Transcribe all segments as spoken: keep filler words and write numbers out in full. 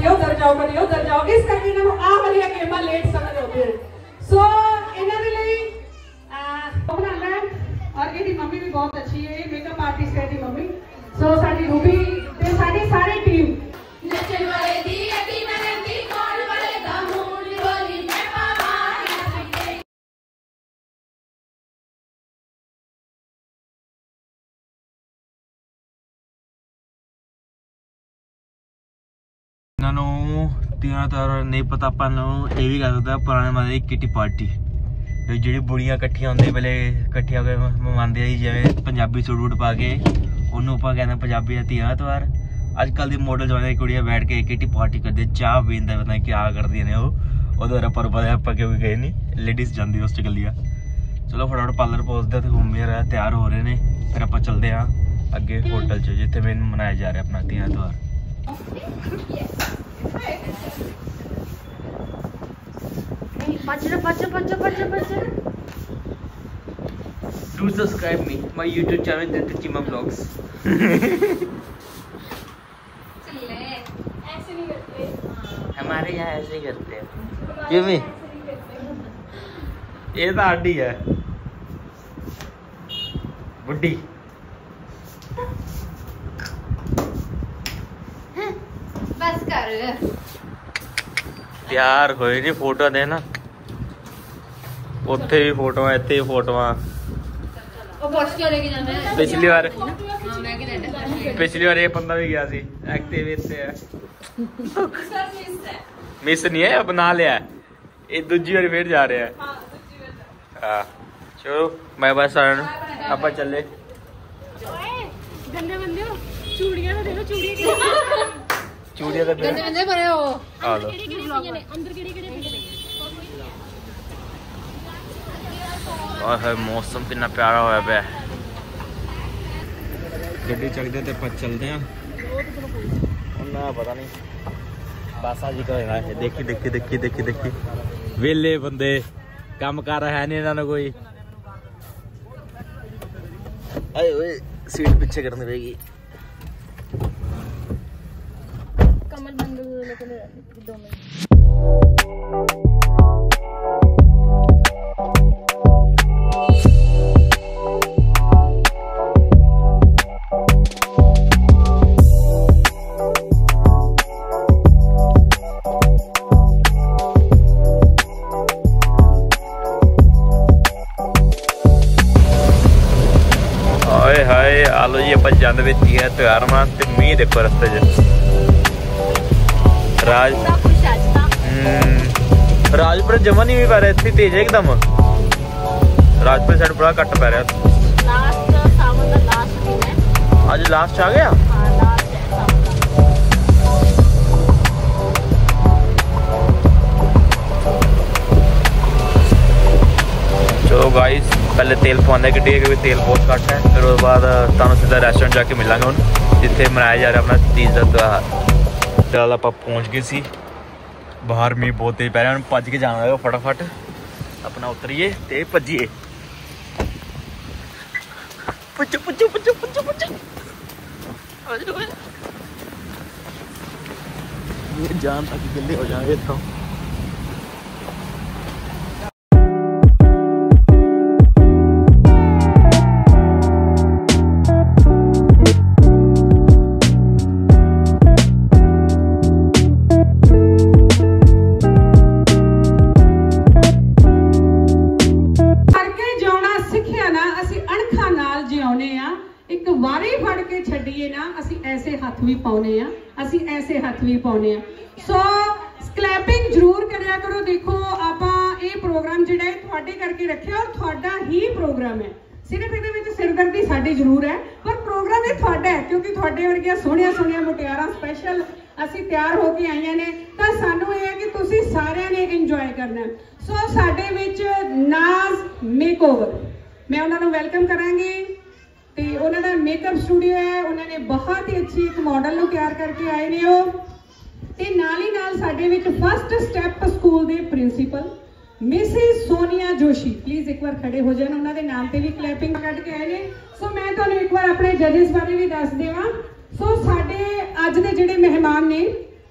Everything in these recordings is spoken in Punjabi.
कभी उधर जाओ कभी उधर जाओ, इस करके इन्होंने आ वाली गेमां लेट समझ होते हैं। सो इन्होंने लिए बनाना है और इहदी मम्मी भी बहुत अच्छी है, मेकअप आर्टिस्ट है इहदी मम्मी। सो साडी रूबी ते साडी सारी टीम नचन वाले दी अभी नरंदी कौन वाले दा मूड बोली मैं पावां इन्हों तीन तार नहीं पता अपन ये भी कह सकता पुराने जमाने की किटी पार्टी जी बुढ़िया कट्ठिया होंगे पहले कट्ठिया मनते जिमें पंजाबी सूट वूट पा के उन्होंने आप कहते पंजाबी का तीन त्यौहार। अजकल की मॉडल जमाने की कुड़ियाँ बैठ के किटी पार्टी करते चाह पींदे पता क्या करती ने वो पर पता आप क्योंकि गए नहीं लेडीज जाती उस गलिया। चलो फटाफट पार्लर पहुँचते तो घूम रहा तैयार हो रहे हैं फिर आप चलते हाँ अगे होटल च जिथे मैं मनाया जा रहा अपना तीन त्यौहार। Do subscribe me my YouTube channel Dilip Chima Vlogs। ऐसे नहीं करते हमारे यहाँ ऐसे ही करते हैं क्यों भी ये तो आडी है बुड्ढी बस कर तैयार होए नहीं फोटो देना उत्थे भी फोटो इत्थे भी फोटो पिछली बार पिछली बार ये बंदा भी गया सी एक्टिव है मिस नहीं है बना लिया ये दूजी बार फिर जा रहे हैं। हाँ चलो मैं बस आप चले गंदे बंदे हो चूड़ियां तो देखो चूड़ियां चूड़ियां तो गंदे बंदे भरे हो आ लो अंदर केड़ी-केड़ी और है मौसम कितना प्यारा होया पे गड्डी चलते ते पर चलते हैं ना पता नहीं बस आज का है देखी देखी देखी देखी देखी वेले बंदे काम कर रहा है नहीं इन्होंने कोई अरे ओए सीट पीछे करनी पड़ेगी कमर बंद लेके दो मिनट आलो जी अपन जाते है त्योहार मनान ते मीह देखो रस्ते च राज राजपुर जमा नहीं भी पै रहा इतनी तेज है एकदम राजपुर साइड बड़ा घट पै रहा आज लास्ट आ गया। चलो गाइस पहले तेल पवाने गड्डी क्योंकि तेल बहुत घट है फिर उसके बाद तुम सीधा रेस्टोरेंट जाके मिलेंगे हूँ जिथे मनाया जा रहा अपना तीज का त्यौहार। फिलहाल आप पहुँच गए सी बाहर मीह बहुत तेज पै रहा है भज के जाना है फटाफट अपना उतरिए ते भजिए पुचो पुचो पुचो पुचो पुचो जान तक गिले हो जाएंगे तो भी पाने असी ऐसे हथ भी पाने सो क्लैपिंग जरूर करया करो। देखो आपां ये प्रोग्राम जिहड़ा है तुहाडे करके रखिया और तुहाडा ही प्रोग्राम है सिर्फ इहदे विच सिरदर्दी साडी जरूर है पर प्रोग्राम ये तुहाडा है क्योंकि तुहाडे वर्गियां सोहणियां सोहणियां मुटियारां स्पैशल असी तैयार हो के आईयां ने तां सानू ये है कि तुसीं सारियां ने इंजॉय करना है। सो साडे विच नाज मेकओवर मैं उन्हां नूं वेलकम करांगी ते उन्होंने मेकअप स्टूडियो है उन्होंने बहुत ही अच्छी एक मॉडल नूं तैयार करके आए ने हो ते नाल ही नाल साडे विच फर्स्ट स्टैप स्कूल दे principal Mrs Sonia Joshi please एक बार खड़े हो जाए उन्होंने नाम ते भी क्लैपिंग कट के आए ने। सो मैं तुहानूं एक बार अपने जजेस बारे भी दस देवां। सो साडे अज दे जिहड़े मेहमान ने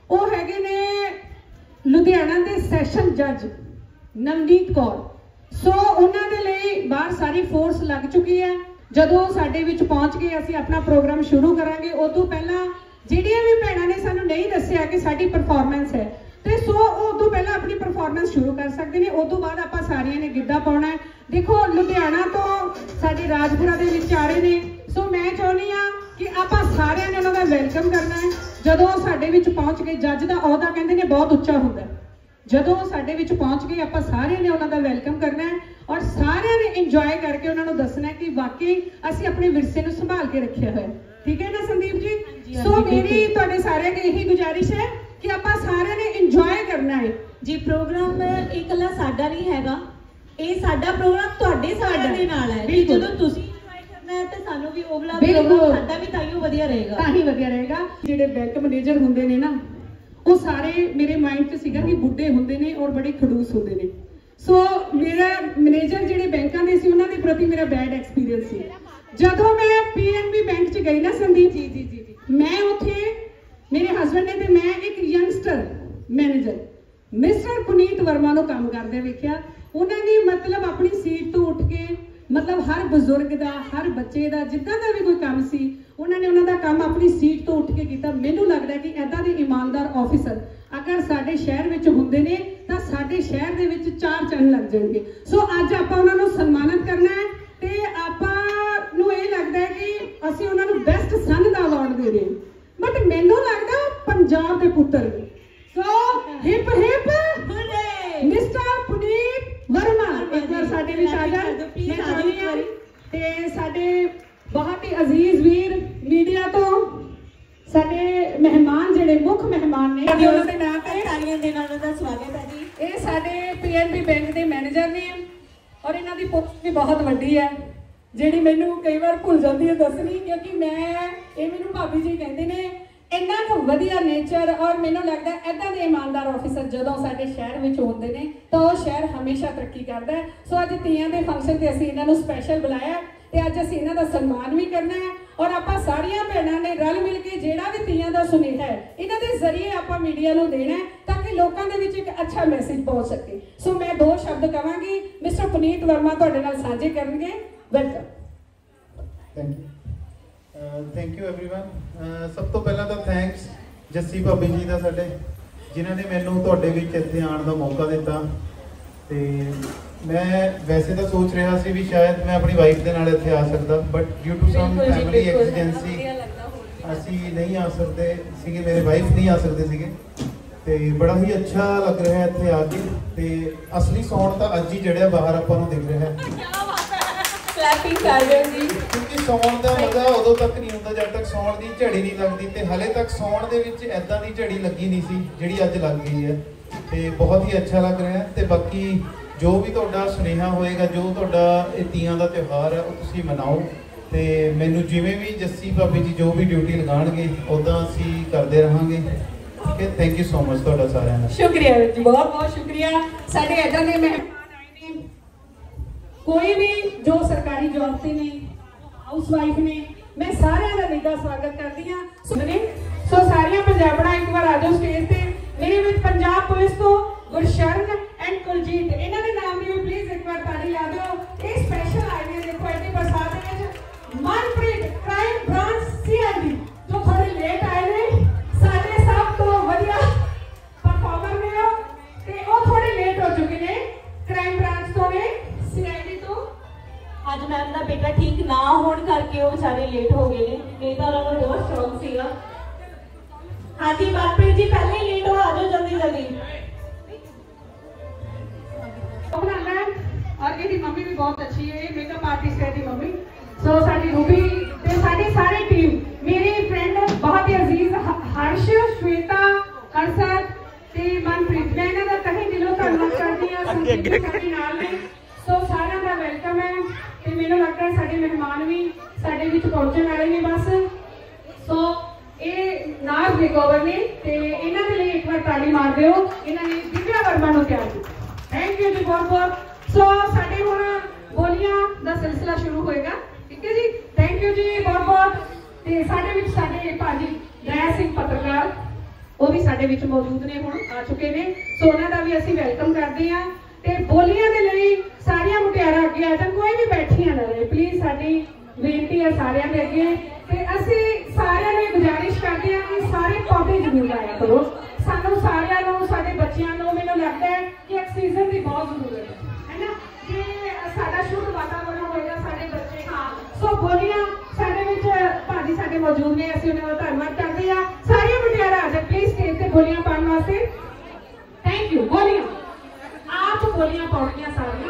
ਉਹ ਹੈਗੇ ਨੇ ਲੁਧਿਆਣਾ ਦੇ ਸੈਸ਼ਨ ਜੱਜ ਨਵਨੀਤ ਕੌਰ। ਸੋ ਉਹਨਾਂ ਦੇ ਲਈ ਬਾਹਰ ਸਾਰੀ ਫੋਰਸ ਲੱਗ ਚੁੱਕੀ ਹੈ। ਜਦੋਂ ਸਾਡੇ ਵਿੱਚ ਪਹੁੰਚ ਕੇ ਅਸੀਂ ਆਪਣਾ ਪ੍ਰੋਗਰਾਮ ਸ਼ੁਰੂ ਕਰਾਂਗੇ, ਉਦੋਂ ਪਹਿਲਾਂ ਜਿਹੜੀਆਂ ਵੀ ਭੈਣਾਂ ਨੇ ਸਾਨੂੰ ਨਹੀਂ ਦੱਸਿਆ ਕਿ ਸਾਡੀ ਪਰਫਾਰਮੈਂਸ ਹੈ, ਤੇ ਸੋ ਉਹ ਤੋਂ ਪਹਿਲਾਂ ਆਪਣੀ ਪਰਫਾਰਮੈਂਸ ਸ਼ੁਰੂ ਕਰ ਸਕਦੇ ਨੇ। ਉਸ ਤੋਂ ਬਾਅਦ ਆਪਾਂ ਸਾਰਿਆਂ ਨੇ ਗਿੱਧਾ ਪਾਉਣਾ ਹੈ। ਦੇਖੋ ਲੁਧਿਆਣਾ ਤੋਂ ਸਾਡੇ ਰਾਜਪੁਰਾ ਦੇ ਵਿੱਚ ਆ ਰਹੇ ਨੇ, ਸੋ ਮੈਂ ਚਾਹੁੰਦੀ ਹਾਂ ਕਿ ਆਪਾਂ ਸਾਰਿਆਂ ਨੇ ਉਹਨਾਂ ਦਾ ਵੈਲਕਮ ਕਰਨਾ ਹੈ। ਜਦੋਂ ਸਾਡੇ ਵਿੱਚ ਪਹੁੰਚ ਕੇ ਜੱਜ ਦਾ ਅਹੁਦਾ ਕਹਿੰਦੇ ਨੇ ਬਹੁਤ ਉੱਚਾ ਹੁੰਦਾ ਹੈ, ਜਦੋਂ ਸਾਡੇ ਵਿੱਚ ਪਹੁੰਚ ਗਏ ਆਪਾਂ ਸਾਰਿਆਂ ਨੇ ਉਹਨਾਂ ਦਾ ਵੈਲਕਮ ਕਰਨਾ ਹੈ ਔਰ ਸਾਰਿਆਂ ਨੇ ਇੰਜੋਏ ਕਰਕੇ ਉਹਨਾਂ ਨੂੰ ਦੱਸਣਾ ਕਿ ਵਾਕਈ ਅਸੀਂ ਆਪਣੇ ਵਿਰਸੇ ਨੂੰ ਸੰਭਾਲ ਕੇ ਰੱਖਿਆ ਹੋਇਆ। ਠੀਕ ਹੈ ਨਾ ਸੰਦੀਪ ਜੀ? ਸੋ ਮੇਰੀ ਤੁਹਾਡੇ ਸਾਰਿਆਂ ਦੀ ਇਹੀ ਗੁਜ਼ਾਰਿਸ਼ ਹੈ ਕਿ ਆਪਾਂ ਸਾਰਿਆਂ ਨੇ ਇੰਜੋਏ ਕਰਨਾ ਹੈ ਜੀ। ਪ੍ਰੋਗਰਾਮ ਇਕੱਲਾ ਸਾਡਾ ਨਹੀਂ ਹੈਗਾ, ਇਹ ਸਾਡਾ ਪ੍ਰੋਗਰਾਮ ਤੁਹਾਡੇ ਸਾਰਿਆਂ ਦੇ ਨਾਲ ਹੈ। ਜਦੋਂ ਤੁਸੀਂ ਇੰਜੋਏ ਕਰਨਾ ਹੈ ਤੇ ਸਾਨੂੰ ਵੀ ਉਹਲਾ ਪ੍ਰੋਗਰਾਮ ਸਾਡਾ ਵੀ ਤਾਈਓ ਵਧੀਆ ਰਹੇਗਾ, ਤਾਂ ਹੀ ਵਧੀਆ ਰਹੇਗਾ। ਜਿਹੜੇ ਬੈਂਕ ਮੈਨੇਜਰ ਹੁੰਦੇ ਨੇ ਨਾ, ਉਹ ਸਾਰੇ ਮੇਰੇ ਮਾਈਂਡ 'ਚ ਸੀਗਾ ਕਿ ਬੁੱਢੇ ਹੁੰਦੇ ਨੇ ਔਰ ਬੜੇ ਖੜੂਸ ਹੁੰਦੇ ਨੇ। ਸੋ ਮੇਰਾ ਮੈਨੇਜਰ ਜਿਹੜੇ ਬੈਂਕਾਂ ਦੇ ਸੀ ਉਹਨਾਂ ਦੇ ਪ੍ਰਤੀ ਮੇਰਾ ਬੈਡ ਐਕਸਪੀਰੀਅੰਸ ਸੀ। ਜਦੋਂ ਮੈਂ ਪੀਐਨਬੀ ਬੈਂਕ 'ਚ ਗਈ ਨਾ ਸੰਦੀਪ ਜੀ ਜੀ ਜੀ ਮੈਂ ਉੱਥੇ ਮੇਰੇ ਹਸਬੰਡ ਨੇ ਤੇ ਮੈਂ ਇੱਕ youngster manager Mister Puneet Verma ਨੂੰ ਕੰਮ ਕਰਦੇ ਵੇਖਿਆ। ਉਹਨਾਂ ਨੇ ਮਤਲਬ ਆਪਣੀ ਸੀਟ ਤੋਂ ਉੱਠ ਕੇ ਮਤਲਬ ਹਰ ਬਜ਼ੁਰਗ ਦਾ, ਹਰ ਬੱਚੇ ਦਾ, ਜਿੱਦਾਂ ਦਾ ਵੀ ਕੋਈ ਕੰਮ ਸੀ, ਉਹਨਾਂ ਨੇ ਉਹਨਾਂ ਦਾ ਕੰਮ ਆਪਣੀ ਸੀਟ ਤੋਂ ਉੱਠ ਕੇ ਕੀਤਾ। ਮੈਨੂੰ ਲੱਗਦਾ ਕਿ ਏਦਾਂ ਦੇ ਇਮਾਨਦਾਰ ਆਫੀਸਰ ਅਗਰ ਸਾਡੇ ਸ਼ਹਿਰ ਵਿੱਚ ਹੁੰਦੇ ਨੇ ਤਾਂ ਸਾਡੇ ਸ਼ਹਿਰ ਦੇ ਵਿੱਚ ਚਾਰ ਚੰਨ ਲੱਗ ਜਾਣਗੇ। ਸੋ ਅੱਜ ਆਪਾਂ ਉਹਨਾਂ ਨੂੰ ਸਨਮਾਨਿਤ ਕਰਨਾ ਹੈ ਤੇ ਆਪਾਂ ਨੂੰ ਇਹ ਲੱਗਦਾ ਹੈ ਕਿ ਅਸੀਂ ਉਹਨਾਂ ਨੂੰ ਬੈਸਟ ਸਨ ਦਾ ਅਵਾਰਡ ਦੇ ਰਹੇ ਹਾਂ, ਬਟ ਮੈਨੂੰ ਲੱਗਦਾ ਪੰਜਾਬ ਦੇ ਪੁੱਤਰ ਨੇ। So hip hip Mister Puneet Verma ਇੱਕ ਵਾਰ ਸਾਡੇ ਵਿੱਚ ਆ ਜਾਣ। ਮੈਂ ਚਾਹੁੰਦੀ ਹਾਂ ਤੇ ਸਾਡੇ ਬਹੁਤ ਹੀ ਅਜ਼ੀਜ਼ ਵੀਰ ਮੀਡੀਆ ਤੋਂ ਸਾਡੇ ਮਹਿਮਾਨ ਜਿਹੜੇ ਮੁੱਖ ਮਹਿਮਾਨ ਨੇ, ਉਹਨਾਂ ਦੇ ਨਾਂ ਤੇ ਤਾਲੀਆਂ ਦੇ ਨਾਲ ਉਹਦਾ ਸਵਾਗਤ ਹੈ ਜੀ। ਇਹ ਸਾਡੇ ਪੀਐਨਬੀ ਬੈਂਕ ਦੇ ਮੈਨੇਜਰ ਨੇ ਔਰ ਇਹਨਾਂ ਦੀ ਪੋਸਟ ਵੀ ਬਹੁਤ ਵੱਡੀ ਹੈ, ਜਿਹੜੀ ਮੈਨੂੰ ਕਈ ਵਾਰ ਭੁੱਲ ਜਾਂਦੀ ਹੈ ਦੱਸਣੀ, ਕਿਉਂਕਿ ਮੈਂ ਇਹ ਮੈਨੂੰ ਭਾਬੀ ਜੀ ਕਹਿੰਦੇ ਨੇ। ਇੰਨਾ ਕੁ ਵਧੀਆ ਨੇਚਰ ਔਰ ਮੈਨੂੰ ਲੱਗਦਾ ਇੱਦਾਂ ਦੇ ਇਮਾਨਦਾਰ ਆਫੀਸਰ ਜਦੋਂ ਸਾਡੇ ਸ਼ਹਿਰ ਵਿੱਚ ਹੁੰਦੇ ਨੇ ਤਾਂ ਉਹ ਸ਼ਹਿਰ ਹਮੇਸ਼ਾ ਤਰੱਕੀ ਕਰਦਾ ਹੈ। ਸੋ ਅੱਜ ਤੀਆਂ ਦੇ ਫੰਕਸ਼ਨ ਤੇ ਅਸੀਂ ਇਹਨਾਂ ਨੂੰ ਸਪੈਸ਼ਲ ਬੁਲਾਇਆ ਤੇ ਅੱਜ ਅਸੀਂ ਇਹਨਾਂ ਦਾ ਸਨਮਾਨ ਵੀ ਕਰਨਾ ਹੈ ਔਰ ਆਪਾਂ ਸਾਰੀਆਂ ਭੈਣਾਂ ਨੇ ਰਲ ਮਿਲ ਕੇ ਜਿਹੜਾ ਵੀ ਤੀਆਂ ਦਾ ਸੁਨੇਹਾ ਹੈ ਇਹਨਾਂ ਦੇ ਜ਼ਰੀਏ ਆਪਾਂ ਮੀਡੀਆ ਨੂੰ ਦੇਣਾ ਹੈ ਤਾਂ ਕਿ ਲੋਕਾਂ ਦੇ ਵਿੱਚ ਇੱਕ ਅੱਛਾ ਮੈਸੇਜ ਪਹੁੰਚ ਸਕੇ। ਸੋ ਮੈਂ ਦੋ ਸ਼ਬਦ ਕਹਾਂਗੀ, ਮਿਸਟਰ ਪੁਨੀਤ ਵਰਮਾ ਤੁਹਾਡੇ ਨਾਲ ਸਾਂਝੇ ਕਰਨਗੇ। Welcome. Thank you thank you everyone. ਸਭ ਤੋਂ ਪਹਿਲਾਂ ਤਾਂ ਥੈਂਕਸ ਜੱਸੀ ਭਾਬੀ ਜੀ ਦਾ, ਸਾਡੇ ਜਿਨ੍ਹਾਂ ਨੇ ਮੈਨੂੰ ਤੁਹਾਡੇ ਵਿੱਚ ਇੱਥੇ ਆਉਣ ਦਾ ਮੌਕਾ ਦਿੱਤਾ। ਤੇ ਮੈਂ ਵੈਸੇ ਤਾਂ ਸੋਚ ਰਿਹਾ ਸੀ ਵੀ ਸ਼ਾਇਦ ਮੈਂ ਆਪਣੀ ਵਾਈਫ ਦੇ ਨਾਲ ਇੱਥੇ ਆ ਸਕਦਾ, but due to some family ਐਕਸੀਡੈਂਸੀ ਅਸੀਂ ਨਹੀਂ ਆ ਸਕਦੇ ਸੀਗੇ, ਮੇਰੇ ਵਾਈਫ ਨਹੀਂ ਆ ਸਕਦੇ ਸੀਗੇ। ਤੇ ਬੜਾ ਹੀ ਅੱਛਾ ਲੱਗ ਰਿਹਾ ਇੱਥੇ ਆ ਕੇ। ਤੇ ਅਸਲੀ ਸੌਣ ਤਾਂ ਅੱਜ ਹੀ ਜਿਹੜਾ ਬਾਹਰ ਆਪਾਂ ਨੂੰ ਦਿਖ ਰਿਹਾ ਹੈ। ਕਲੈਪਿੰਗ ਕਰ ਰਹੇ ਜੀ, ਕਿਉਂਕਿ ਸੌਣ ਦਾ ਮਜ਼ਾ ਉਦੋਂ ਤੱਕ ਨਹੀਂ ਹੁੰਦਾ ਜਦ ਤੱਕ ਸੌਣ ਦੀ ਝੜੀ ਨਹੀਂ ਲੱਗਦੀ। ਤੇ ਹਲੇ ਤੱਕ ਸੌਣ ਦੇ ਵਿੱਚ ਐਦਾਂ ਦੀ ਝੜੀ ਲੱਗੀ ਨਹੀਂ ਸੀ ਜਿਹੜੀ ਅੱਜ ਲੱਗ ਗਈ ਹੈ। ਤੇ ਬਹੁਤ ਹੀ ਅੱਛਾ ਲੱਗ ਰਿਹਾ। ਤੇ ਬਾਕੀ ਜੋ ਵੀ ਤੁਹਾਡਾ ਸੁਨੇਹਾ ਹੋਏਗਾ, ਜੋ ਤੁਹਾਡਾ ਇਹ ਤੀਆਂ ਦਾ ਤਿਉਹਾਰ ਹੈ, ਉਹ ਤੁਸੀਂ ਮਨਾਓ। ਤੇ ਮੈਨੂੰ ਜਿਵੇਂ ਵੀ ਜੱਸੀ ਭਾਬੀ ਜੀ ਜੋ ਵੀ ਡਿਊਟੀ ਲਗਾਉਣਗੇ ਉੱਦਾਂ ਅਸੀਂ ਕਰਦੇ ਰਹਾਂਗੇ। ਠੀਕ ਹੈ, ਥੈਂਕ ਯੂ ਸੋ ਮਚ ਤੁਹਾਡਾ ਸਾਰਿਆਂ ਦਾ। ਸ਼ੁਕਰੀਆ ਜੀ, ਬਹੁਤ ਬਹੁਤ ਸ਼ੁਕਰੀਆ। ਸਾਡੇ ਇੱਦਾਂ ਦੇ ਮਹਿਮਾਨ ਆਏ ਨੇ, ਕੋਈ ਵੀ ਜੋ ਸਰਕਾਰੀ ਜੌਬ ਤੇ ਨੇ, ਹਾਊਸ ਵਾਈਫ ਨੇ, ਮੈਂ ਸਾਰਿਆਂ ਦਾ ਨਿੱਘਾ ਸਵਾਗਤ ਕਰਦੀ ਹਾਂ। ਸੋ ਸਾਰੀਆਂ ਪੰਜਾਬਣਾਂ ਇੱਕ ਵਾਰ ਆ ਜਾਓ ਸਟੇਜ ਤੇ। ਮੇਰੇ ਵਿੱਚ ਪੰਜਾਬ ਪੁਲਿਸ ਤੋਂ ਗੁਰਸ਼ਰਨ ਐਂਡ ਕੁਲਜੀਤ, ਇਹਨਾਂ ਦੇ ਨਾਮ ਦੀ ਵੀ ਪਲੀਜ਼ ਇੱਕ ਵਾਰ ਤਾੜੀ ਲਾ ਦਿਓ। ਇਹ ਸਪੈਸ਼ਲ ਆਏ ਨੇ, ਦੇਖੋ ਐਡੀ ਬਰਸਾਤ ਦੇ ਵਿੱਚ। ਮਨਪ੍ਰੀਤ ਕ੍ਰਾਈਮ ਬ੍ਰਾਂਚ ਸੀਆਈਡੀ ਜੋ ਥੋੜੇ ਲੇਟ ਆਏ ਨੇ, ਸਾਡੇ ਸਭ ਤੋਂ ਵਧੀਆ ਪਰਫਾਰਮਰ ਨੇ ਉਹ, ਤੇ ਉਹ ਥੋੜੇ ਲੇਟ ਹੋ ਚੁੱਕੇ ਨੇ। ਕ੍ਰਾਈਮ ਬ੍ਰਾਂਚ ਤੋਂ ਨੇ, ਸੀਆਈਡੀ ਤੋਂ। ਅੱਜ ਮੈਮ ਦਾ ਬੇਟਾ ਠੀਕ ਨਾ ਹੋਣ ਕਰਕੇ ਉਹ ਵਿਚਾਰੇ ਲੇਟ ਹੋ ਗਏ ਨੇ, ਨਹੀਂ ਤਾਂ ਉਹਨਾਂ ਨੂੰ ਬਹੁਤ ਸ਼ੌਕ ਸੀਗਾ। ਹਾਂਜੀ ਮਨਪ੍ਰੀਤ ਜੀ ਪਹਿਲੇ ਹੀ ਲੇਟ ਹੋ, ਆ ਜਾਓ ਜਲਦੀ ਜਲਦੀ। और ਇਹਦੀ ਮੰਮੀ ਵੀ ਬਹੁਤ ਅੱਛੀ ਹੈ, ਮੇਕਅਪ ਆਰਟਿਸਟ ਹੈ ਇਹਦੀ ਮੰਮੀ। ਸੋ ਸਾਡੀ ਰੂਬੀ ਤੇ ਸਾਡੀ ਸਾਰੀ ਟੀਮ, ਮੇਰੀ ਫਰੈਂਡ ਬਹੁਤ ਹੀ ਅਜ਼ੀਜ਼ ਹਰਸ਼, ਸ਼ਵੇਤਾ, ਹਰਸ਼ਦ ਤੇ ਮਨਪ੍ਰੀਤ, ਮੈਂ ਇਹਨਾਂ ਦਾ ਤਹਿ ਦਿਲੋਂ ਧੰਨਵਾਦ ਕਰਦੀ ਹਾਂ। ਸਾਡੇ ਨਾਲ ਨੇ, ਸੋ ਸਾਰਿਆਂ ਦਾ ਵੈਲਕਮ ਹੈ। ਤੇ ਮੈਨੂੰ ਲੱਗਦਾ ਸਾਡੇ ਮਹਿਮਾਨ ਵੀ ਸਾਡੇ ਵਿੱਚ ਪਹੁੰਚਣ ਵਾਲੇ ਨੇ ਬਸ। ਸੋ ਇਹ ਨਾਜ਼ ਮੇਕਓਵਰ ਨੇ ਤੇ ਇਹਨਾਂ ਦੇ ਲਈ ਇੱਕ ਵਾਰ ਤਾੜੀ ਮਾਰ ਦਿਓ। ਇਹਨਾਂ ਨੇ ਦਿਵਿਆ ਵਰਮਾ ਨੂੰ ਤਿਆਰ ਕੀਤਾ। ਥੈਂਕ ਯੂ ਜੀ ਬਹੁਤ ਬਹੁਤ। ਸੋ ਸਾਡੇ ਹੁਣ ਬੋਲੀਆਂ ਦਾ ਸਿਲਸਿਲਾ ਸ਼ੁਰੂ ਹੋਏਗਾ। ਠੀਕ ਹੈ ਜੀ, ਥੈਂਕ ਯੂ ਜੀ ਬਹੁਤ ਬਹੁਤ। ਤੇ ਸਾਡੇ ਵਿੱਚ ਸਾਡੇ ਭਾਜੀ ਦਇਆ ਸਿੰਘ ਪੱਤਰਕਾਰ, ਉਹ ਵੀ ਸਾਡੇ ਵਿੱਚ ਮੌਜੂਦ ਨੇ, ਹੁਣ ਆ ਚੁੱਕੇ ਨੇ, ਸੋ ਉਹਨਾਂ ਦਾ ਵੀ ਅਸੀਂ ਵੈਲਕਮ ਕਰਦੇ ਹਾਂ। ਤੇ ਬੋਲੀਆਂ ਦੇ ਲਈ ਸਾਰੀਆਂ ਮੁਟਿਆਰਾਂ ਅੱਗੇ ਆ ਜਾਣ, ਕੋਈ ਵੀ ਬੈਠੀਆਂ ਨਾ ਰਹੇ ਪਲੀਜ਼, ਸਾਡੀ ਬੇਨਤੀ ਹੈ ਸਾਰਿਆਂ ਦੇ ਅੱਗੇ। ਤੇ ਅਸੀਂ ਸਾਰਿਆਂ ਨੂੰ ਗੁਜ਼ਾਰਿਸ਼ ਕਰਦੇ ਹਾਂ ਕਿ ਸਾਰੇ ਪੌਦੇ ਜ਼ਰੂਰ ਲਾਇਆ ਕਰੋ। ਸਾਨੂੰ ਸਾਰਿਆਂ ਨੂੰ, ਸਾਡੇ ਬੱਚਿਆਂ ਨੂੰ, ਮੈਨੂੰ ਲੱਗਦਾ ਹੈ ਕਿ ਆਕਸੀਜਨ ਦੀ ਬਹੁਤ ਜ਼ਰੂਰਤ ਹੈ, ਹੈ ਨਾ। ਜੇ ਸਾਡਾ ਸ਼ੁੱਧ ਵਾਤਾਵਰਨ ਹੋਏਗਾ, ਸਾਡੇ ਬੱਚੇ, ਹਾਂ, ਸੋ ਬੋਲੀਆਂ ਸਾਡੇ ਵਿੱਚ ਭਾਜੀ ਸਾਡੇ ਮੌਜੂਦ ਨੇ, ਅਸੀਂ ਉਹਨਾਂ ਦਾ ਧੰਨਵਾਦ ਕਰਦੇ ਹਾਂ। ਸਾਰੀਆਂ ਮੁਟਿਆਰਾਂ ਆ ਜਾਣ ਪਲੀਜ਼ ਸਟੇਜ ਤੇ ਬੋਲੀਆਂ ਪਾਉਣ ਵਾਸਤੇ। Thank you. ਬੋਲੀਆਂ ਆਪ ਬੋਲੀਆਂ ਪਾਉਣੀਆਂ ਸਾਰੀਆਂ।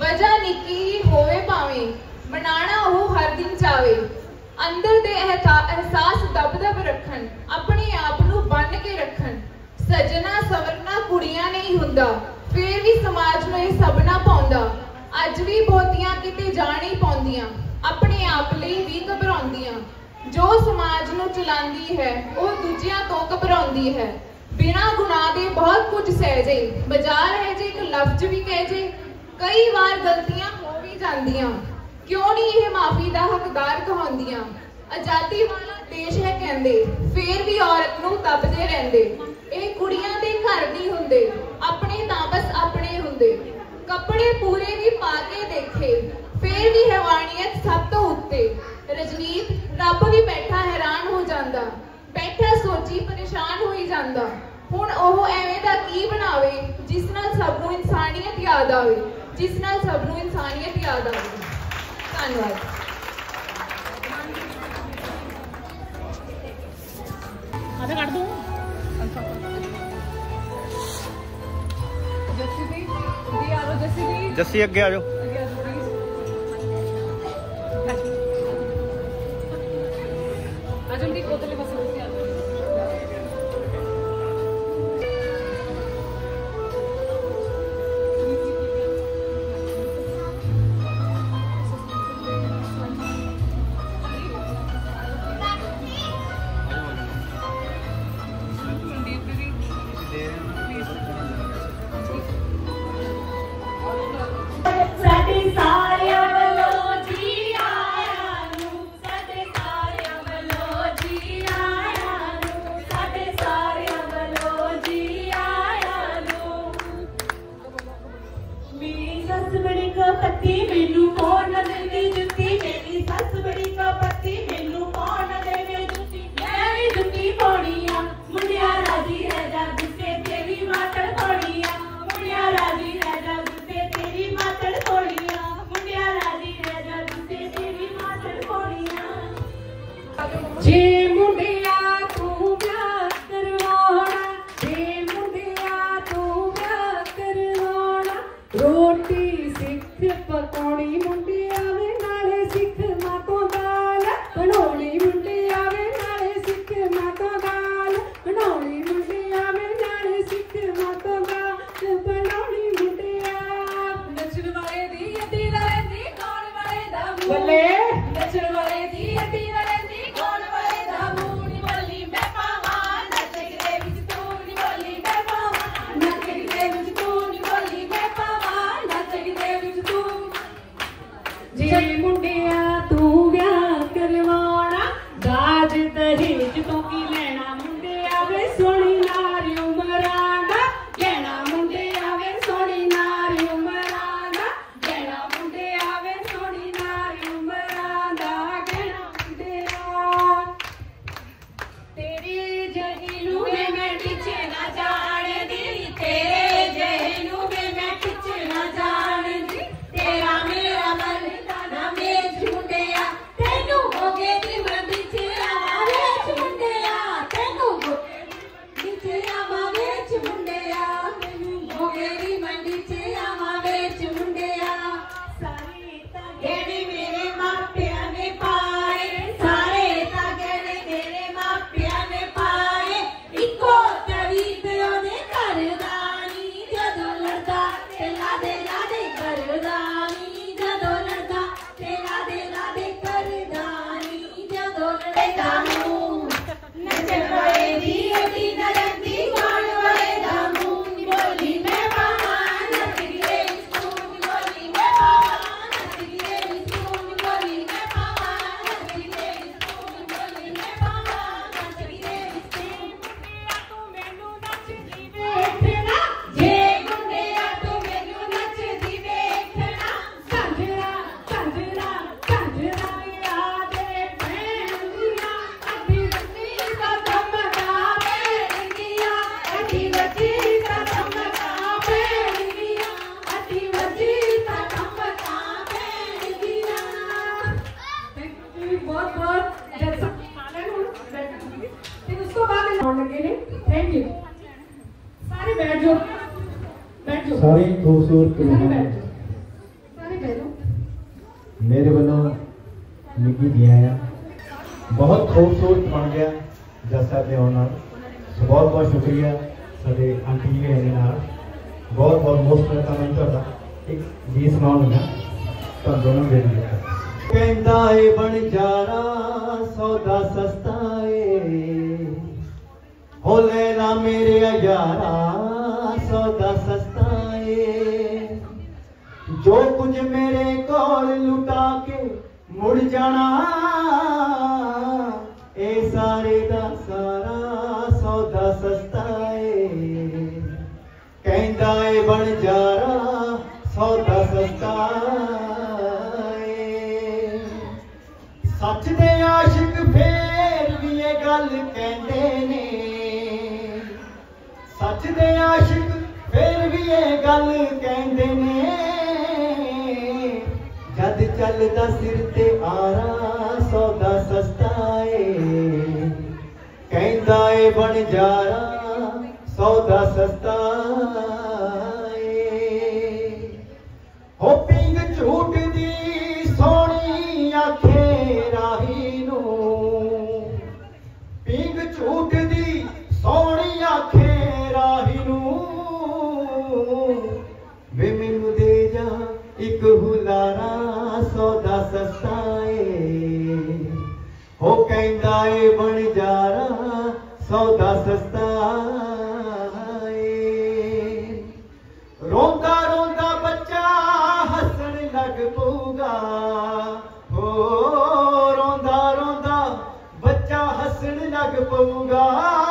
वजह निक्की ही होवे भावें, मनाना ओह हर दिन चावे। अंदर दे एहसास दब दब रखन, अपने आप नूं बन के रखन। सजना सवरना कुड़ियां नहीं हुंदा, फिर भी समाज नूं इह सबना पाउंदा। अज भी बहुतियां किते जा नहीं पाउंदियां, अपने आप लई भी घबराउंदियां। जो समाज नूं चलांदी है वह दूजियां तो घबराउंदी है। बिना गुनाह दे बहुत कुछ सह जे, बाजार है जे एक लफ्ज भी कह जे। कई बार गलतियां हो भी जांदियां, क्यों नहीं यह माफी का हकदार कहाउंदियां। आजादी वाला देश है कहंदे, फिर भी औरत नूं दबदे रहंदे। ਇਹ ਕੁੜੀਆਂ ਦੇ ਘਰ ਨਹੀਂ ਹੁੰਦੇ, ਆਪਣੇ ਤਾਂ ਬਸ ਆਪਣੇ ਹੁੰਦੇ। ਕੱਪੜੇ ਪੂਰੇ ਵੀ ਪਾ ਕੇ ਦੇਖੇ, ਫਿਰ ਵੀ ਹੈਵਾਨੀਅਤ ਸਭ ਤੋਂ ਉੱਤੇ। ਰਜਨੀਤ ਰੱਬ ਵੀ ਬੈਠਾ ਹੈਰਾਨ ਹੋ ਜਾਂਦਾ, ਬੈਠਾ ਸੋਚੀ ਪਰੇਸ਼ਾਨ ਹੋਈ ਜਾਂਦਾ। ਹੁਣ ਉਹ ਐਵੇਂ ਦਾ ਕੀ ਬਣਾਵੇ ਜਿਸ ਨਾਲ ਸਭ ਨੂੰ ਇਨਸਾਨੀਅਤ ਯਾਦ ਆਵੇ, ਜਿਸ ਨਾਲ ਸਭ ਨੂੰ ਇਨਸਾਨੀਅਤ ਯਾਦ ਆਵੇ। ਧੰਨਵਾਦ। ਆਧਾ ਕੱਢ ਦੋ। जस्सी अगे आ जाओ। सारे खूबसूरत गिफ्ट दिया है, बहुत खूबसूरत बन गया जज साहब के आने नाल। सो बहुत बहुत शुक्रिया साडे आंटी जी ने नाल, बहुत बहुत मोस्ट वेलकम है तुहाडा। एक गीत सुनाउण लगा तुहानू दोनों दे दिया। कहंदा ए बनजारा सौदा सस्ता ए, हो लेना मेरे यारा सौदा सस्ता ए, जो कुछ मेरे कोल लुटा के मुड़ जाना ए सारे दा सारा सौदा सस्ता ए। कहंदा ए बनजारा सौदा सस्ता ए, सच दे आशिक फेर भी ये गल कहंदे ने, सच दे आशिक फिर भी ये गल कहंदे ने, जद चलदा सिर ते आरा सौदा सस्ता ए। कहंदा ए बनजारा सौदा सस्ता ए, हो पिंग झूठ दी सोहणी आखे राही नू, पिंग झूठ दी सोहणी आखे राही नू, वे मैनू दे जा एक हुलारा सौदा सस्ता ए। हो कहंदा ए बनजारा सौदा सस्ता ए। रोंदा रोंदा बच्चा हसन लग पऊगा, हो रोंदा रोंदा बच्चा हसन लग पऊगा,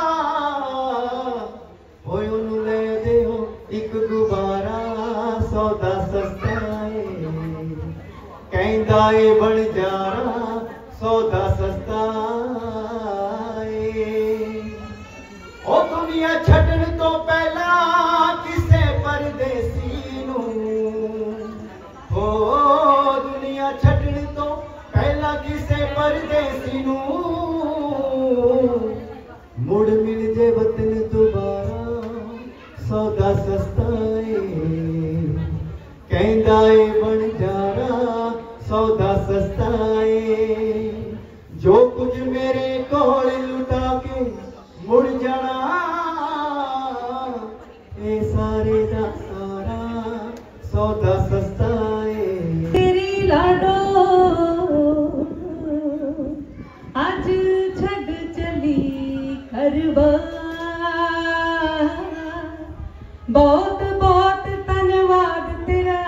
होए ओनू ले देओ एक गुब्बारा सौदा सस्ता ए। कहंदा ए बनजारा सौदा सस्ता ए। ओ दुनिया छड्डण तो पहला किसे परदेसी नू, हो दुनिया छड्डण तो पहला किसे परदेसी नू, मुड़ मिल जे वतन दोबारा सौदा सस्ता ए। कहंदा ए बनजारा सौदा सस्ता ए, जो कुछ मेरे कोल लुटा के मुड़ जाना ए सारे दा सारा सौदा सस्ता ए। तेरी लाडो आज छड़ चली करवा, बहुत बहुत धन्यवाद तेरा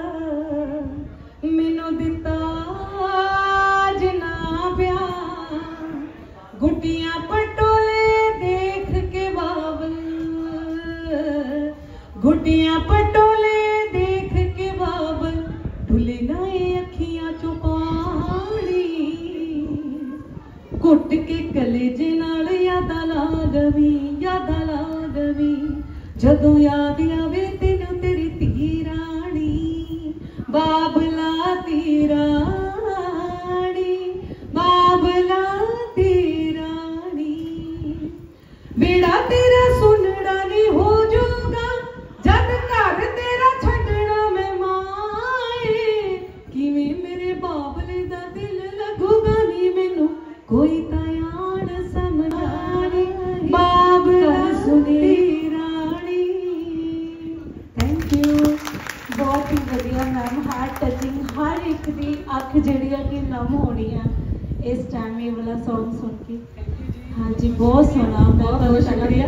मैनू दिता जिना प्यार, गुड्डियां पटोले देख के बाबल, गुड्डियां पटोले देख के बाबल, ढुले नाए अखियां चो पानी, घुट के कलेजे नाल यादा ला गवी, यादा ला गवी, जदों याद आवे तेनू तेरी धी राणी, बाबला धी राणी, बाबला धी राणी, बेड़ा तेरा सुनना नहीं हो जाऊगा जद घर तेरा छड्डना मैं माए, किवें मेरे बाबले दा दिल लगूगा नी मैनू कोई तायान समझानी, बाबला सुनी रानी। थैंक यू, बहुत ही वधिया मैम, हार्ट टचिंग, हर एक दी अख जिहड़ी आ कि नम होनी आ इस टाइम ये वाला सॉन्ग सुन के। हाँ जी, बहुत सोहना, बहुत बहुत शुक्रिया।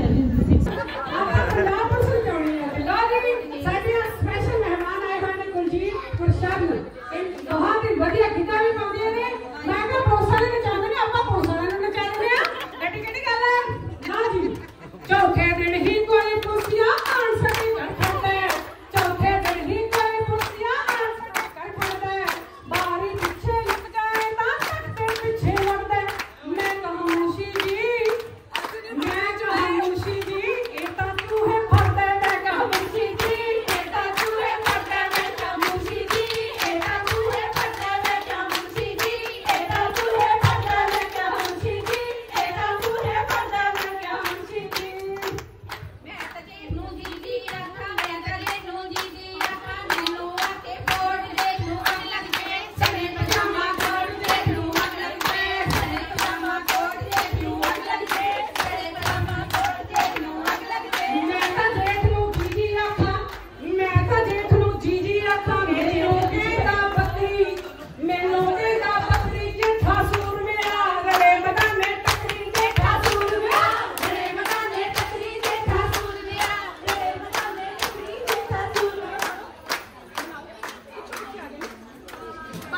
स्पेशल मेहमान आए हुए ने कुलजीत गुरशਰਨ, बहुत ही वधिया गीता भी पाਉਂਦੀਆਂ ਨੇ। मैं क्या प्रोत्साहन नहीं चाहते ने, ਆਪਾਂ प्रोत्साहन नहीं चाहते हैं, एडी केडी गल है ना जी। चौथे दिन ही कोई कुर्सियां आन सके घर खड़ता है, चौथे दिन ही कोई कुर्सियां आन सके घर खड़ता है, बारी पीछे लग जाए ना तख्ते पीछे लगता है। मैं कहूं मुंशी जी, मैं कहूं मुंशी जी, ये तो तू है फरदा है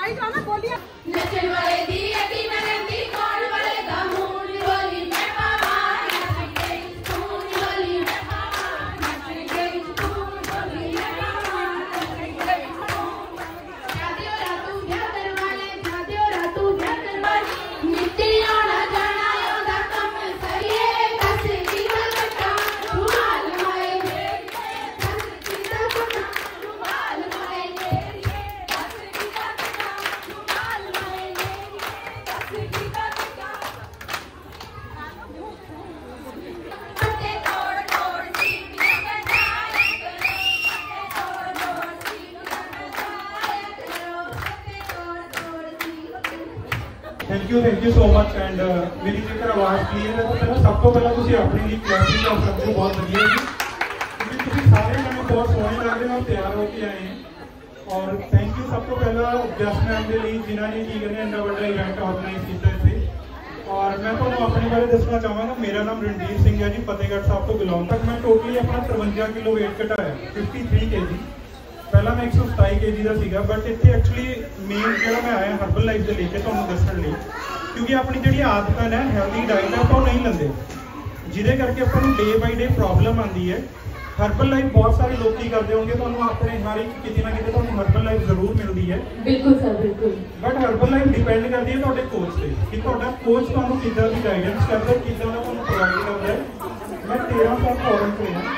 ਗਾਈ ਜਾਓ ਨਾ ਬੋਲੀਆਂ ਨੱਚਣ ਵਾਲੇ ਦੀ ਅਗੀ ਨਰੰਦੀ ਕੌਣ ਵਾਲੇ ਦਾ ਮੂੰਹ ਨੀ ਬੋਲੀ ਮੈਂ ਪਾਵਾਂ ਨੱਚ ਕੇ ਤੂੰ ਨੀ ਬੋਲੀ ਮੈਂ ਪਾਵਾਂ ਨੱਚ ਕੇ ਤੂੰ ਨੀ ਬੋਲੀ ਮੈਂ ਪਾਵਾਂ ਨੱਚ ਕੇ ਤੂੰ ਜਾਦਿਓ ਰਾਤੂ ਜਾਦਰ ਵਾਲੇ ਜਾਦਿਓ ਰਾਤੂ ਜਾਦਰ ਵਾਲੀ ਮਿੱਟੀ ਆਉਣਾ ਜਾਣਾ ਉਹਦਾ ਕੰਮ ਸਰੀਏ ਦੱਸ ਕੀ ਵਕਤਾ ਰੁਮਾਲ ਮਾਏ ਦੱਸ ਕੀ ਦਾ ਗੁਨਾ ਰੁਮਾਲ ਮਾਏ ਦੱਸ ਕੀ ਦਾ ਗੁਨਾ ਰੁਮਾਲ ਮਾਏ ਦੱਸ ਕੀ ਦਾ ਗੁਨਾ ਪੱਤੇ ਤੋੜ ਤੋੜ ਸੀਪੀਆਂ ਬਣਾਇਆ ਕਰੋ ਪੱਤੇ ਤੋੜ ਤੋੜ ਸੀਪੀਆਂ ਬਣਾਇਆ ਕਰੋ ਪੱਤੇ ਤੋੜ ਤੋੜ ਸੀਪੀਆਂ thank you thank you so much and ਮੇਰੀ ਜੇਕਰ ਆਵਾਜ਼ ਕਲੀਅਰ ਹੈ ਤਾਂ ਪਹਿਲਾਂ ਸਭ ਤੋਂ ਪਹਿਲਾਂ ਤੁਸੀਂ ਆਪਣੇ ਲਈ ਕਲੈਪਿੰਗ ਕਰ ਸਕਦੇ ਹੋ ਬਹੁਤ ਵਧੀਆ ਜੀ ਕਿਉਂਕਿ ਤੁਸੀਂ ਸਾਰੇ ਮੈਨੂੰ ਬਹੁਤ ਸੋਹਣੇ ਲੱਗ ਰਹੇ ਹੋ ਤਿਆਰ ਹੋ ਕੇ ਆਏ ਹੋ ਔਰ ਥੈਂਕ ਯੂ ਸਭ ਤੋਂ ਪਹਿਲਾਂ ਜਸ ਮੈਮ ਦੇ ਲਈ ਜਿਨ੍ਹਾਂ ਨੇ ਕੀ ਕਹਿੰਦੇ ਇੰਨਾ ਵੱਡਾ ਇਵੈਂਟ ਆਰਗੇਨਾਈਜ਼ ਕੀਤਾ ਇੱਥੇ ਔਰ ਮੈਂ ਤੁਹਾਨੂੰ ਆਪਣੇ ਬਾਰੇ ਦੱਸਣਾ ਚਾਹਾਂਗਾ ਮੇਰਾ ਨਾਮ ਰਣਜੀਤ ਸਿੰਘ ਹੈ ਜੀ ਫਤਿਹਗੜ੍ਹ ਸਾਹਿਬ ਤੋਂ ਬਿਲੋਂਗ ਤੱਕ ਮੈਂ ਟੋਟਲੀ ਆਪਣਾ ਤਰਵੰਜਾ ਕਿਲੋ weight ਘਟਾਇਆ ਫਿਫਟੀ ਥ੍ਰੀ ਕੇਜੀ ਪਹਿਲਾਂ ਮੈਂ ਇੱਕ ਸੌ ਸਤਾਈ ਕੇਜੀ ਦਾ ਸੀਗਾ ਬਟ ਇੱਥੇ ਐਕਚੁਅਲੀ ਮੇਨ ਜਿਹੜਾ ਮੈਂ ਆਇਆ ਹਰਬਲ ਲਾਈਫ ਦੇ ਲੈ ਕੇ ਤੁਹਾਨੂੰ ਦੱਸਣ ਲਈ ਕਿਉਂਕਿ ਆਪਣੀ ਜਿਹੜੀ ਆਦਤਾਂ ਹੈ ਹੈਲਦੀ ਡਾਈਟ ਹੈ ਆਪਾਂ ਉਹ ਨਹੀਂ ਲੈਂਦੇ ਜਿਹਦੇ ਕਰਕੇ ਆਪਾਂ ਨੂੰ ਡੇ ਬਾਈ ਡੇ ਪ੍ਰੋਬਲਮ ਆਉਂਦੀ ਹੈ ਹਰਬਲ ਲਾਈਫ ਬਹੁਤ ਸਾਰੇ ਲੋਕ ਕੀ ਕਰਦੇ ਹੋਣਗੇ ਤੁਹਾਨੂੰ ਆਪਣੇ ਹਰ ਇੱਕ ਕਿਤੇ ਨਾ ਕਿਤੇ ਤੁਹਾਨੂੰ ਹਰਬਲ ਲਾਈਫ ਜ਼ਰੂਰ ਮਿਲਦੀ ਹੈ ਬਿਲਕੁਲ ਸਰ ਬਿਲਕੁਲ ਬਟ ਹਰਬਲ ਲਾਈਫ ਡਿਪੈਂਡ ਕਰਦੀ ਹੈ ਤੁਹਾਡੇ ਕੋਚ ਤੇ ਕਿ ਤੁਹਾਡਾ ਕੋਚ ਤੁਹਾਨੂੰ ਕਿੱਦਾਂ ਦੀ ਗਾਈਡੈਂਸ ਕਰਦਾ ਹੈ ਕਿੱਦਾਂ ਦਾ ਤੁਹਾਨੂੰ ਪ੍ਰੋਵਾਈਡ ਕਰਦਾ ਹੈ ਮੈਂ ਤੇਰਾਂ ਸਾਲ ਫੋਰਨ ਤੋਂ ਹਾਂ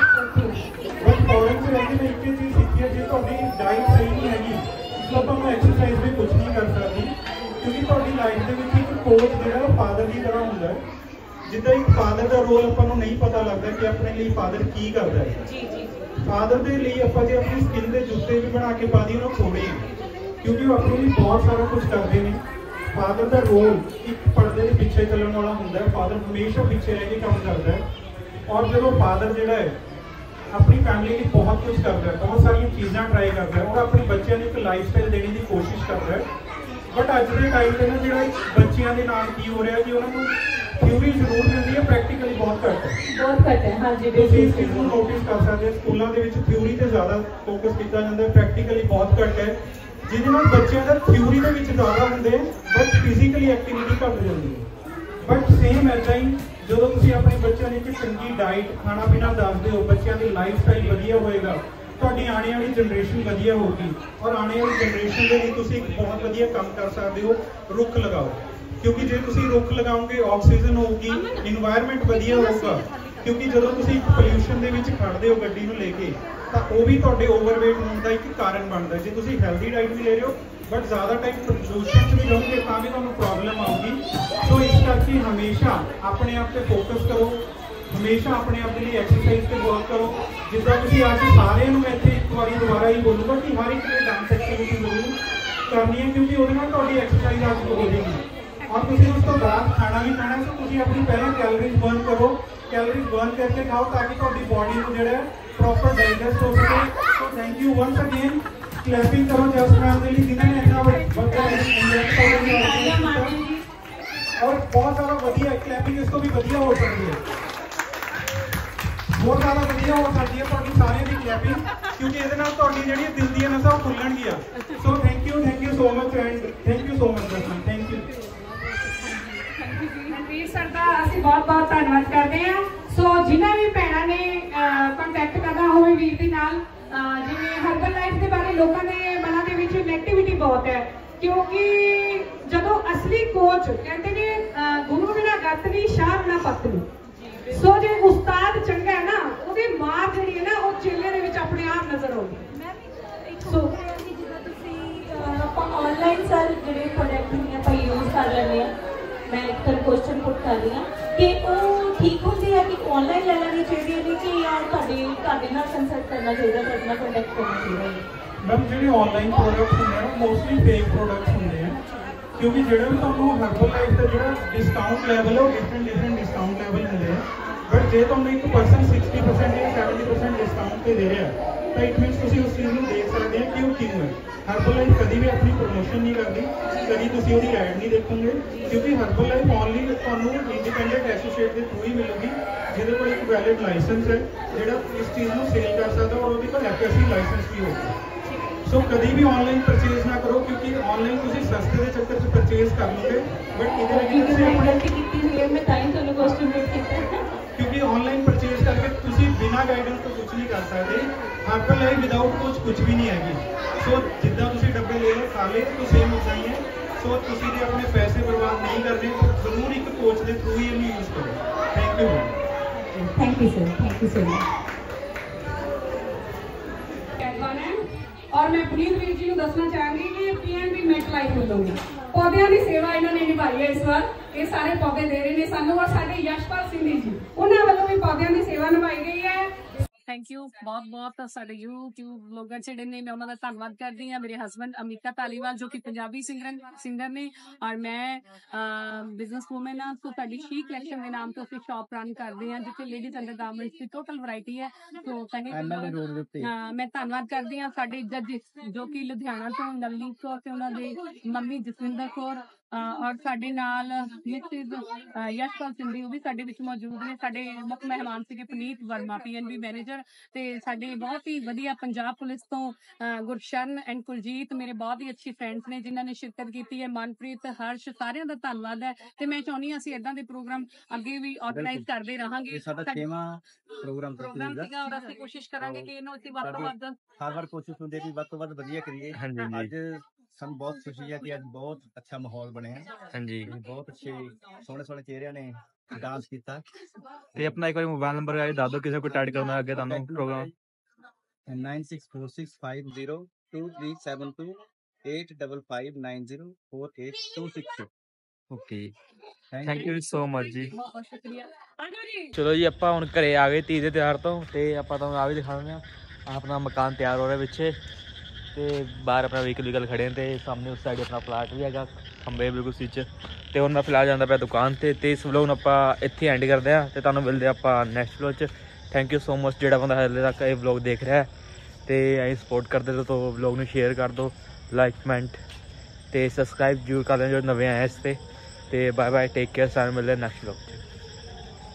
ਬਟ ਫੋਰਨ ਤੋਂ ਰਹਿ ਕੇ ਮੈਂ ਇੱਕ ਹੀ ਚੀਜ਼ ਸਿੱਖੀ ਹੈ ਜੇ ਤੁਹਾਡੀ ਡਾਈਟ ਸਹੀ ਨਹੀਂ ਹੈਗੀ ਤਾਂ ਤੁਹਾਨੂੰ ਐਕਸਰਸਾਈਜ਼ ਵੀ ਕੁਝ ਨਹੀਂ ਕਰ ਸਕਦੀ ਕਿਉਂਕਿ ਤੁਹਾਡੀ ਲਾਈਫ ਦੇ ਵਿੱਚ ਇੱਕ ਕੋਚ ਜਿਹੜਾ ਉਹ ਫਾਦਰ ਦੀ ਤਰ੍ਹਾਂ ਹੁੰਦਾ ਹੈ ਜਿੱਦਾਂ ਇੱਕ ਫਾਦਰ ਦਾ ਰੋਲ ਆਪਾਂ ਨੂੰ ਨਹੀਂ ਪਤਾ ਲੱਗਦਾ ਕਿ ਆਪਣੇ ਲਈ ਫਾਦਰ ਕੀ ਕਰਦਾ ਹੈ ਜੀ ਜੀ ਫਾਦਰ ਦੇ ਲਈ ਆਪਾਂ ਜੇ ਆਪਣੀ ਸਕਿਨ ਦੇ ਜੁੱਤੇ ਵੀ ਬਣਾ ਕੇ ਪਾ ਦਈਏ ਉਹ ਥੋੜੇ ਕਿਉਂਕਿ ਉਹ ਆਪਣੇ ਲਈ ਬਹੁਤ ਸਾਰਾ ਕੁਝ ਕਰਦੇ ਨੇ ਫਾਦਰ ਦਾ ਰੋਲ ਇੱਕ ਪਰਦੇ ਦੇ ਪਿੱਛੇ ਚੱਲਣ ਵਾਲਾ ਹੁੰਦਾ ਹੈ ਫਾਦਰ ਹਮੇਸ਼ਾ ਪਿੱਛੇ ਰਹਿ ਕੇ ਕੰਮ ਕਰਦਾ ਹੈ ਔਰ ਜਦੋਂ ਫਾਦਰ ਜਿਹੜਾ ਹੈ ਆਪਣੀ ਫੈਮਿਲੀ ਲਈ ਬਹੁਤ ਕੁਝ ਕਰਦਾ ਹੈ ਬਹੁਤ ਸਾਰੀਆਂ ਚੀਜ਼ਾਂ ਟਰਾਈ ਕਰਦਾ ਹੈ ਔਰ ਆਪਣੇ ਬੱਚਿਆਂ ਨੂੰ ਇੱਕ ਲਾਈਫ ਸਟਾਈਲ ਦੇਣ ਦੀ ਕੋਸ਼ਿਸ਼ ਕਰਦਾ ਹੈ ਬਟ ਅੱਜ ਦੇ ਟਾਈਮ ਤੇ ਨਾ ਜਿਹੜਾ ਬੱਚਿਆਂ ਦੇ ਨਾਲ ਕੀ ਹੋ ਰਿਹਾ ਕਿ ਉਹਨਾਂ ਨੂੰ ਥਿਊਰੀ ਜ਼ਰੂਰ ਮਿਲਦੀ ਹੈ ਪ੍ਰੈਕਟੀਕਲੀ ਬਹੁਤ ਘੱਟ ਹੈ ਬਹੁਤ ਘੱਟ ਹੈ ਹਾਂਜੀ ਤੁਸੀਂ ਇਸ ਚੀਜ਼ ਨੂੰ ਨੋਟਿਸ ਕਰ ਸਕਦੇ ਹੋ ਸਕੂਲਾਂ ਦੇ ਵਿੱਚ ਥਿਊਰੀ ਤੇ ਜ਼ਿਆਦਾ ਫੋਕਸ ਕੀਤਾ ਜਾਂਦਾ ਹੈ ਪ੍ਰੈਕਟੀਕਲੀ ਬਹੁਤ ਘੱਟ ਹੈ ਜਿਹਦੇ ਨਾਲ ਬੱਚਿਆਂ ਦਾ ਥਿਊਰੀ ਦੇ ਵਿੱਚ ਜ਼ਿਆਦਾ ਹੁੰਦੇ ਬਟ ਫਿਜ਼ੀਕਲੀ ਐਕਟੀਵਿਟੀ ਘੱਟ ਜਾਂਦੀ ਹੈ ਬਟ ਸੇਮ ਐਦਾਂ ਹੀ ਜਦੋਂ ਤੁਸੀਂ ਆਪਣੇ ਬੱਚਿਆਂ ਨੂੰ ਇੱਕ ਚੰਗੀ ਡਾਈਟ ਖਾਣਾ ਪੀਣਾ ਦੱਸਦੇ ਹੋ ਬੱਚਿਆਂ ਦੀ ਲਾਈਫ ਸਟਾਈਲ ਵਧੀਆ ਹੋਏਗਾ ਤੁਹਾਡੀ ਆਉਣ ਵਾਲੀ ਜਨਰੇਸ਼ਨ ਵਧੀਆ ਹੋਊਗੀ ਔਰ ਆਉਣ ਵਾਲੀ ਜਨਰੇਸ਼ਨ ਦੇ ਲਈ ਤੁਸੀਂ ਇੱਕ ਬਹੁਤ ਵਧੀਆ ਕੰਮ ਕਰ ਸਕਦੇ ਹੋ ਰੁੱਖ ਲਗਾਓ ਕਿਉਂਕਿ ਜੇ ਤੁਸੀਂ ਰੁੱਖ ਲਗਾਓਗੇ ਆਕਸੀਜਨ ਹੋਊਗੀ ਇਨਵਾਇਰਨਮੈਂਟ ਵਧੀਆ ਹੋਊਗਾ ਕਿਉਂਕਿ ਜਦੋਂ ਤੁਸੀਂ ਇੱਕ ਪੋਲਿਊਸ਼ਨ ਦੇ ਵਿੱਚ ਖੜਦੇ ਹੋ ਗੱਡੀ ਨੂੰ ਲੈ ਕੇ ਤਾਂ ਉਹ ਵੀ ਤੁਹਾਡੇ ਓਵਰਵੇਟ ਹੋਣ ਦਾ ਇੱਕ ਕਾਰਨ ਬਣਦਾ ਜੇ ਤੁਸੀਂ ਹੈਲਦੀ ਡਾਈਟ ਵੀ ਲੈ ਰਹੇ ਹੋ ਬਟ ਜ਼ਿਆਦਾ ਟਾਈਮ ਪ੍ਰਦੂਸ਼ਣ 'ਚ ਵੀ ਰਹੋਗੇ ਤਾਂ ਵੀ ਤੁਹਾਨੂੰ ਪ੍ਰੋਬਲਮ ਆਊਗੀ ਸੋ ਇਸ ਕਰਕੇ ਹਮੇਸ਼ਾ ਆਪਣੇ ਆਪ ਤੇ ਫੋਕਸ ਕਰੋ ਹਮੇਸ਼ਾ ਆਪਣੇ ਆਪ ਦੇ ਲਈ ਐਕਸਰਸਾਈਜ਼ ਤੇ ਵਰਕ ਕਰੋ ਜਿੱਦਾਂ ਤੁਸੀਂ ਅੱਜ ਸਾਰਿਆਂ ਨੂੰ ਇੱਥੇ ਇੱਕ ਵਾਰੀ ਦੁਬਾਰਾ ਹੀ ਬੋਲੂਗਾ ਕਿ ਹਰ ਇੱਕ ਨੇ ਡਾਂਸ ਐਕਟੀਵਿਟੀ ਜ਼ਰੂਰ ਕਰਨੀ ਹੈ ਕਿਉਂਕਿ ਉਹਦੇ ਨਾਲ ਤੁਹਾਡੀ ਐਕਸਰਸਾਈਜ਼ ਅੱਜ ਹੋ ਜਾਏਗੀ ਔਰ ਤੁਸੀਂ ਉਸ ਤੋਂ ਬਾਅਦ ਖਾਣਾ ਵੀ ਖਾਣਾ ਸੋ ਤੁਸੀਂ ਆਪਣੀ ਪਹਿਲਾਂ ਕੈਲਰੀਜ਼ ਬਰਨ ਕਰੋ ਕੈਲਰੀਜ਼ ਬਰਨ ਕਰਕੇ ਖਾਓ ਤਾਂ ਕਿ ਤੁਹਾਡੀ ਬੋਡੀ ਨੂੰ ਜਿਹੜਾ ਪ੍ਰੋਪਰ ਡਾਈਜੈਸਟ ਹੋ ਸਕੇ so thank you once again clapping ਕਰੋ ਜਸ ਮੈਮ ਦੇ ਲਈ ਜਿਨ੍ਹਾਂ ਨੇ ਇੰਨਾ ਵੱਡਾ ਔਰ ਬਹੁਤ ਜ਼ਿਆਦਾ ਵਧੀਆ ਕਲੈਪਿੰਗ ਇਸ ਤੋਂ ਵੀ ਵਧੀਆ ਹੋ ਸਕਦੀ ਹੈ ਬਹੁਤ ਜ਼ਿਆਦਾ ਵਧੀਆ ਹੋ ਸਕਦੀ ਹੈ ਤੁਹਾਡੀ ਸਾਰਿਆਂ ਦੀ ਕਲੈਪਿੰਗ ਕਿਉਂਕਿ ਇਹਦੇ ਨਾਲ ਤੁਹਾਡੀ ਜਿਹੜੀ ਦਿਲ ਦੀਆਂ ਨਸਾਂ ਉਹ ਖੁੱਲਣਗੀਆਂ so thank you thank you so much and thank you so much Jasman thank you Manveer sir ਦਾ ਅਸੀਂ ਬਹੁਤ ਬਹੁਤ ਧੰਨਵਾਦ ਕਰਦੇ ਹਾਂ ਸੋ ਜਿਨ੍ਹਾਂ ਵੀ ਭੈਣਾਂ ਨੇ ਕੰਟੈਕਟ ਕਰਨਾ ਹੋਵੇ ਵੀਰ ਦੇ ਨਾਲ ਜਿਵੇਂ ਹਰਬਲ ਲਾਈਫ ਦੇ ਬਾਰੇ ਲੋਕਾਂ ਦੇ ਮਨਾਂ ਦੇ ਵਿੱਚ ਨੈਗੇਟਿਵਿਟੀ ਬਹੁਤ ਹੈ ਕਿਉਂਕਿ ਜਦੋਂ ਅਸਲੀ ਕੋਚ ਕਹਿੰਦੇ ਨੇ ਗੁਰੂ ਬਿਨਾ ਗਤ ਨਹੀਂ ਸ਼ਾਹ ਬਿਨਾ ਪੱਤ ਨਹੀਂ ਸੋ ਜੇ ਉਸਤਾਦ ਚੰਗਾ ਹੈ ਨਾ ਉਹਦੀ ਮਾਰ ਜਿਹੜੀ ਹੈ ਨਾ ਉਹ ਚੇਲੇ ਦੇ ਵਿੱਚ ਆਪਣੇ ਆਪ ਨਜ਼ਰ ਆਉਂਦੀ ਸੋ ਜਿੱਦਾਂ ਤੁਸੀਂ ਆਪਾਂ ਆਨਲਾਈਨ ਸਰ ਜਿਹੜੇ ਪ੍ਰੋਡਕਟ ਨੇ ਆਪਾਂ ਯੂਜ਼ ਕਰ ਲੈਂਦੇ ਆ ਮੈਂ ਇੱਕ ਤਾਂ ਕੁਐਸਚਨ ਪੁੱਟ ਕਰ ਰਹੀ ਹਾਂ ਕਿ ਉਹ ਠੀਕ ਹੁੰਦੇ ਆ ਕਿ ਆਨਲਾਈਨ ਲੈ ਲੈਣੀ ਚਾਹੀਦੀ ਹੈ ਕਿ ਜਾਂ ਤੁਹਾਡੇ ਤੁਹਾਡੇ ਨਾਲ ਕੰਸਲਟ ਕਰਨਾ ਚਾਹੀਦਾ ਤੁਹਾਡੇ ਨਾਲ ਕੰਟੈਕਟ ਕਰਨਾ ਚਾਹੀਦਾ ਮੈਮ ਜਿਹੜੇ ਆਨਲਾਈਨ ਪ੍ਰੋਡਕਟਸ ਹੁੰਦੇ ਆ ਮੋਸਟਲੀ ਫੇਕ ਪ੍ਰੋਡਕਟਸ ਹੁੰਦੇ ਆ ਕਿਉਂਕਿ ਜਿਹੜਾ ਵੀ ਤੁਹਾਨੂੰ ਹਰਬਲ ਲਾਈਫ ਦਾ ਜਿਹੜਾ ਡਿਸਕਾਊਂਟ ਲੈਵਲ ਹੈ ਉਹ ਡਿਫਰੈਂਟ ਡਿਫਰੈਂਟ ਡਿਸਕਾਊਂਟ ਲੈਵਲ ਹੁੰਦੇ ਆ ਬਟ ਜੇ ਤੁਹਾਨੂੰ ਇੱਕ ਪਰਸਨ ਸਿਕਸਟੀ ਪਰਸੈਂਟ ਜਾਂ ਸੈਵਨਟੀ ਪਰਸੈਂਟ ਡਿਸਕਾਊਂਟ ਤੇ ਦੇ ਰਿਹਾ ਤਾਂ ਇਟ ਮੀਨਸ ਤੁਸੀਂ ਉਸ ਚੀਜ਼ ਨੂੰ ਦੇਖ ਸਕਦੇ ਆ ਕਿ ਉਹ ਕਿਉਂ ਹੈ ਹਰਬਲ ਲਾਈਫ ਕਦੀ ਵੀ ਆਪਣੀ ਪ੍ਰਮੋਸ਼ਨ ਨਹੀਂ ਕਰਦੀ ਕਦੀ ਤੁਸੀਂ ਉਹਦੀ ਐਡ ਨਹੀਂ ਦੇਖੋਗੇ ਕਿਉਂਕਿ ਹਰਬਲ ਲਾਈਫ ਓਨਲੀ ਤੁਹਾਨੂੰ ਇੰਡੀਪੈਂਡੈਂਟ ਐਸੋਸੀਏਟ ਦੇ ਥਰੂ ਹੀ ਮਿਲੂਗੀ ਜਿਹਦੇ ਕੋਲ ਇੱਕ ਵੈਲਿਡ ਲਾਇਸੈਂਸ ਹੈ ਜਿਹੜਾ ਇਸ ਚੀਜ਼ ਨੂੰ ਸੇਲ ਕਰ ਸਕਦਾ ਔਰ ਉਹਦੇ ਕੋਲ ਐਫ ਐਸ ਸੀ ਲਾਇਸੈਂਸ ਵੀ ਹੋਊਗਾ ਸੋ ਕਦੀ ਵੀ ਆਨਲਾਈਨ ਪਰਚੇਜ਼ ਨਾ ਕਰੋ, ਕਿਉਂਕਿ ਆਨਲਾਈਨ ਤੁਸੀਂ ਸਸਤੇ ਦੇ ਚੱਕਰ 'ਚ ਪਰਚੇਜ਼ ਕਰ ਲਓਗੇ, ਬਟ ਇਹਦੇ ਵਿੱਚ ਤੁਸੀਂ ਆਪਣੇ ਕੀਤੀ ਹੋਈ ਹੈ, ਮੈਂ ਤਾਂ ਹੀ ਤੁਹਾਨੂੰ ਕੁਐਸਚਨ ਪੁੱਟ ਕੀਤਾ, ਕਿਉਂਕਿ ਆਨਲਾइन परचेज करके ਤੁਸੀਂ ਬਿਨਾ ਗਾਈਡੈਂਸ ਤੋਂ ਕੁਝ ਨਹੀਂ ਕਰ ਸਕਦੇ। आपका लाइफ विदाउट कोच कुछ भी नहीं हैगी। सो जिद्दां ਤੁਸੀਂ डब्बे ले लो खा ले तो सेम उतना ही है। सो ਤੁਸੀਂ ਜੇ ਆਪਣੇ ਪੈਸੇ ਬਰਬਾਦ नहीं करने तो ਜ਼ਰੂਰ ਇੱਕ ਕੋਚ ਦੇ ਥਰੂ ਹੀ ਇਹਨੂੰ ਯੂਜ਼ ਕਰੋ। Thank you thank you sir, thank you so much. कहना है और मैं पुनीत वीर जी को दसना चाहूंगी कि पीएनबी मेट लाइफ ਵੱਲੋਂ पौधों की सेवा इन्होंने निभाई है। इस बार ये सारे पौधे दे रहे हैं सानू, और साडे यशपाल सिंह जी उन्होंने वालों भी पौधों की सेवा निभाई गई है। थैंक यू बहुत बहुत साढ़े यूट्यूब ब्लॉगर ਜਿਹੜੇ ਨੇ ਮੈਂ ਉਹਨਾਂ ਦਾ ਧੰਨਵਾਦ ਕਰਦੀ ਹਾਂ। ਮੇਰੇ ਹਸਬੰਡ ਅਮਿਤਾ ਧਾਲੀਵਾਲ ਜੋ ਕਿ ਪੰਜਾਬੀ ਸਿੰਗਰ ਸਿੰਗਰ ਨੇ, ਔਰ ਮੈਂ ਬਿਜ਼ਨਸ ਵੂਮਨ ਹਾਂ। ਸੋ ਸਾਡੀ ਸ਼ੀ ਕਲੈਕਸ਼ਨ ਦੇ ਨਾਮ ਤੋਂ ਅਸੀਂ ਸ਼ਾਪ ਰਨ ਕਰਦੇ ਹਾਂ ਜਿੱਥੇ ਲੇਡੀਜ਼ ਅੰਡਰ ਗਾਰਮੈਂਟਸ ਦੀ ਟੋਟਲ ਵੈਰਾਈਟੀ ਹੈ। ਸੋ ਹਾਂ ਮੈਂ ਧੰਨਵਾਦ ਕਰਦੀ ਹਾਂ ਸਾਡੇ ਜੱਜਿਸ ਜੋ ਕਿ ਲੁਧਿਆਣਾ ਤੋਂ ਨਵਨੀਤ ਕੌਰ ਤੇ ਉਹਨਾਂ ਦੇ ਮੰਮੀ ਜਸਵਿੰਦਰ ਕੌਰ, ਔਰ ਸਾਡੇ ਨਾਲ ਮਿਸਿਸ ਯਸ਼ਪਾਲ ਸਿੰਘ ਜੀ ਉਹ ਵੀ ਸਾਡੇ ਵਿੱਚ ਮੌਜੂਦ ਨੇ। ਸਾਡੇ ਮੁੱਖ ਮਹਿਮਾਨ ਸੀਗੇ ਪੁਨੀਤ ਵਰਮਾ ਪੀਐਨਬੀ ਮੈਨੇਜਰ, ਤੇ ਸਾਡੇ ਬਹੁਤ ਹੀ ਵਧੀਆ ਪੰਜਾਬ ਪੁਲਿਸ ਤੋਂ ਗੁਰਸ਼ਰਨ ਐਂਡ ਕੁਲਜੀਤ ਮੇਰੇ ਬਹੁਤ ਹੀ ਅੱਛੀ ਫਰੈਂਡਸ ਨੇ ਜਿਨ੍ਹਾਂ ਨੇ ਸ਼ਿਰਕਤ ਕੀਤੀ ਹੈ। ਮਨਪ੍ਰੀਤ, ਹਰਸ਼, ਸਾਰਿਆਂ ਦਾ ਧੰਨਵਾਦ ਹੈ। ਤੇ ਮੈਂ ਚਾਹੁੰਦੀ ਹਾਂ ਅਸੀਂ ਇਦਾਂ ਦੇ ਪ੍ਰੋਗਰਾਮ ਅੱਗੇ ਵੀ ਆਰਗੇਨਾਈਜ਼ ਕਰਦੇ ਰਹਾਂਗੇ। ਸਾਡਾ ਛੇਵਾਂ ਪ੍ਰੋਗਰਾਮ ਪ੍ਰੋਗਰਾਮ ਸੀਗਾ ਔਰ ਅਸੀਂ ਕੋਸ਼ਿਸ਼ ਕਰਾਂਗੇ ਕਿ ਇਹਨੂੰ ਅਸੀਂ ਵੱਧ ਤੋਂ ਵੱਧ ਹਰ ਵਾਰ ਕੋਸ਼ਿਸ਼ ਹੁੰਦੀ ਹੈ ਕਿ ਵੱਧ ਤੋਂ ਵੱਧ ਵਧੀਆ ਕਰੀਏ। ਹਾਂਜੀ ਅੱਜ ਸਾਨੂੰ ਬਹੁਤ ਖੁਸ਼ੀ ਹੈ ਕਿ ਅੱਜ ਬਹੁਤ ਅੱਛਾ ਮਾਹੌਲ ਬਣਿਆ। ਹਾਂਜੀ ਬਹੁਤ ਅੱਛੇ ਸੋਹਣੇ ਸੋਹਣੇ ਚਿਹਰਿਆਂ ਨੇ ਡਾਂਸ ਕੀਤਾ। ਤੇ ਆਪਣਾ ਇੱਕ ਵਾਰੀ ਮੋਬਾਈਲ ਨੰਬਰ ਹੈ ਦੱਸ ਦਿਓ ਕਿਸੇ ਕੋਈ ਟੈਡ ਕਰਨਾ ਅੱਗੇ ਤੁਹਾਨੂੰ ਪ੍ਰੋਗਰਾਮ। Nine six four six five zero two three seven two eight double five nine zero four eight two six. Okay thank you so much ji. ਬਹੁਤ ਬਹੁਤ ਸ਼ੁਕਰੀਆ। ਆਜੋ ਜੀ। ਚਲੋ ਜੀ ਆਪਾਂ ਹੁਣ ਘਰੇ ਆ ਗਏ ਧੀ ਦੇ ਤਿਆਰ ਤੋਂ, ਤੇ ਆਪਾਂ ਤੁਹਾਨੂੰ ਆ ਵੀ ਦਿਖਾ ਦਿੰਦੇ ਹਾਂ। ਆਪਣਾ ਮਕਾਨ ਤਿਆਰ ਹੋ ਰਿਹਾ ਪਿੱਛੇ, ਤੇ ਬਾਹਰ ਆਪਣਾ ਵਹੀਕਲ ਵੀਕਲ ਖੜੇ ਨੇ, ਤੇ ਸਾਹਮਣੇ ਉਸ ਸਾਈਡ ਆਪਣਾ ਪਲਾਟ ਵੀ ਹੈਗਾ ਖੰਬੇ ਬਿਲਕੁਲ ਸਵਿਚ। ਤੇ ਹੁਣ ਮੈਂ ਫਿਲਹਾਲ ਜਾਂਦਾ ਪਿਆ ਦੁਕਾਨ ਤੇ ਤੇ ਇਸ ਵਲੋਗ ਨੂੰ ਆਪਾਂ ਇੱਥੇ ਐਂਡ ਕਰਦੇ ਹਾਂ, ਤੇ ਤੁਹਾਨੂੰ ਮਿਲਦੇ ਆਪਾਂ ਨੈਕਸਟ ਵਲੋਗ 'ਚ। ਥੈਂਕ ਯੂ ਸੋ ਮਚ ਜਿਹੜਾ ਬੰਦਾ ਹਾਲੇ ਤੱਕ ਇਹ ਵਲੋਗ ਦੇਖ ਰਿਹਾ ਤੇ ਐਂ ਸਪੋਰਟ ਕਰਦੇ ਰਹੋ। ਤਾਂ ਵਲੋਗ ਨੂੰ ਸ਼ੇਅਰ ਕਰ ਦਿਓ, ਲਾਈਕ ਕਮੈਂਟ ਤੇ ਸਬਸਕ੍ਰਾਈਬ ਜ਼ਰੂਰ ਕਰ ਲੈਣਾ ਜੋ ਨਵੇਂ ਆਏ ਇਸ 'ਤੇ। ਤੇ ਬਾਏ ਬਾਏ, ਟੇਕ ਕੇਅਰ, ਸਾਨੂੰ ਮਿਲਦੇ ਨੈਕਸਟ ਵਲੋਗ 'ਚ।